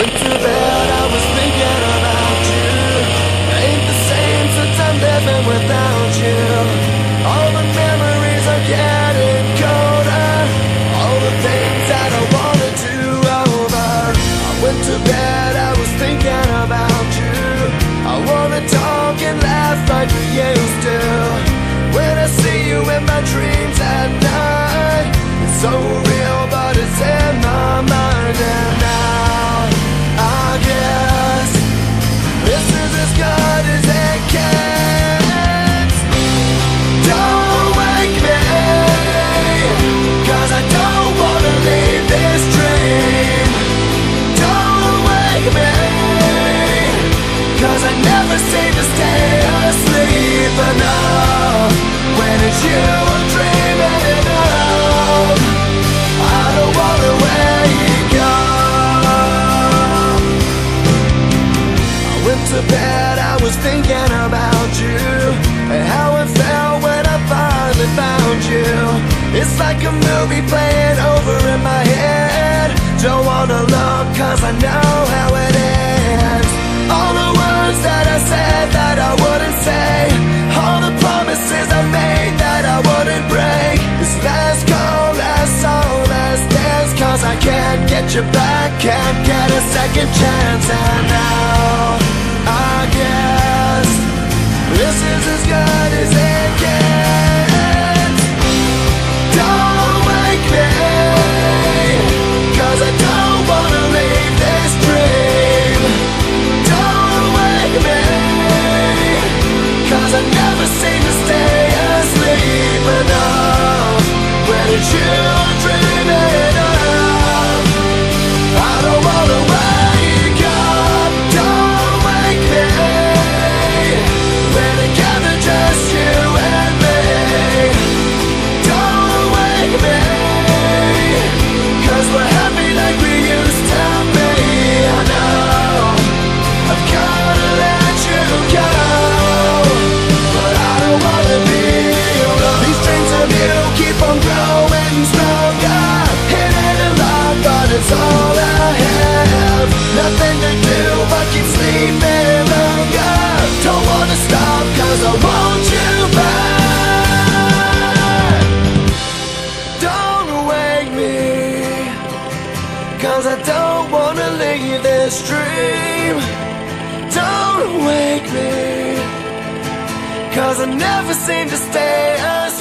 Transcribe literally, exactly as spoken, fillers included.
went to bed, I was thinking about you. Ain't the same since I'm living without you. All the memories are getting colder, all the things that I wanted to over. I went to bed, I was thinking about you. I wanna talk and laugh like we used to. When I see you in my dreams at night, it's so real, but it's in my mind. And now I guess this is as good as it gets. Don't wake me, 'cause I don't wanna leave this dream. Don't wake me, 'cause I never seem to stay asleep enough. When it's you I'm dreaming of, I don't wanna wake up. I went to bed, I was thinking about you, and how it felt when I finally found you. It's like a movie playing over in my head. Don't wanna look 'cause I know how it ends. All the words that I said that I wouldn't say, all the promises I made that I wouldn't break. This last call, last song, last dance, 'cause I can't get you back, can't get a second chance. And now I guess this is as good as it gets. Don't wake me, 'cause I don't wanna leave this dream. Don't wake me, 'cause I never seem to stay asleep enough. When it's you I'm dreaming of, I don't wanna wake up. Don't wake me, we're together just you and me. Don't wake me, 'cause we're happy like we used to be. I know I've gotta let you go, but I don't wanna be alone. These dreams of you keep on growing stronger. It ain't a lot, but it's all I have. Nothing to do but keep sleeping longer. Don't wanna stop 'cause I want you back. Don't wake me, 'cause I don't wanna leave this dream. Don't wake me, 'cause I never seem to stay asleep.